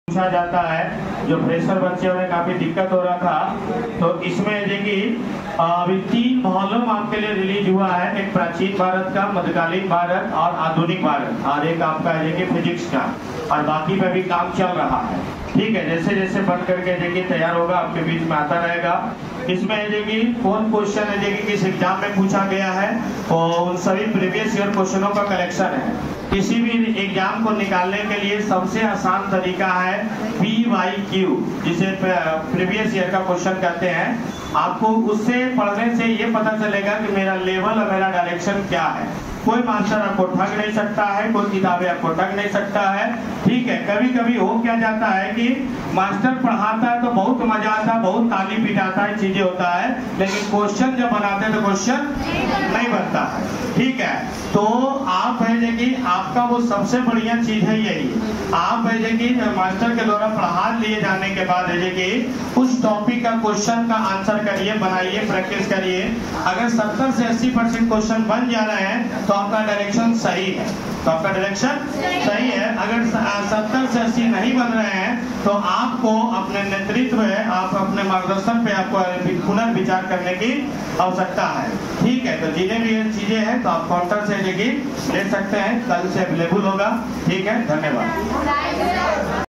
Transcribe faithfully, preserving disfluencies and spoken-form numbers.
पूछा जाता है जो फ्रेशर बच्चे में काफी दिक्कत हो रहा था। तो इसमें देखिए अभी तीन वॉल्यूम आपके लिए रिलीज हुआ है, एक प्राचीन भारत का, मध्यकालीन भारत और आधुनिक भारत, और एक आपका है देखिए फिजिक्स का, और बाकी पे भी काम चल रहा है। ठीक है, जैसे जैसे बन करके देखिए तैयार होगा आपके बीच में आता रहेगा। इसमें देखिए कौन क्वेश्चन है देखिए किस एग्जाम में पूछा गया है, और उन सभी प्रीवियस ईयर क्वेश्चनों का कलेक्शन है। किसी भी एग्जाम को निकालने के लिए सबसे आसान तरीका है पी वाई क्यू, जिसे प्रीवियस ईयर का क्वेश्चन कहते हैं। आपको उससे पढ़ने से ये पता चलेगा कि मेरा लेवल और मेरा डायरेक्शन क्या है। कोई मास्टर आपको ठग नहीं सकता है, कोई किताबें आपको ठग नहीं सकता है। ठीक है, कभी कभी हो क्या जाता है कि मास्टर पढ़ाता है तो बहुत मजा आता है, बहुत ताली पिटाता है, चीजें होता है, लेकिन क्वेश्चन जब बनाते हैं तो क्वेश्चन नहीं बनता है। ठीक है, तो आप है कि आपका वो सबसे बढ़िया चीज है यही, आप है कि मास्टर के द्वारा पढ़ा लिए जाने के बाद है कि उस टॉपिक का क्वेश्चन का आंसर करिए, बनाइए, प्रैक्टिस करिए। अगर सत्तर से अस्सी परसेंट क्वेश्चन बन जा रहे हैं तो आपका डायरेक्शन सही है, तो आपका डायरेक्शन सही है। अगर सत्तर से अस्सी नहीं बन रहे हैं तो आपको अपने नेतृत्व है, आप अपने मार्गदर्शन पे आपको पुनर्विचार करने की आवश्यकता है। ठीक है, तो जिन्हें भी ये चीजें हैं तो आप काउंटर से ले सकते हैं, कल से अवेलेबल होगा। ठीक है, धन्यवाद।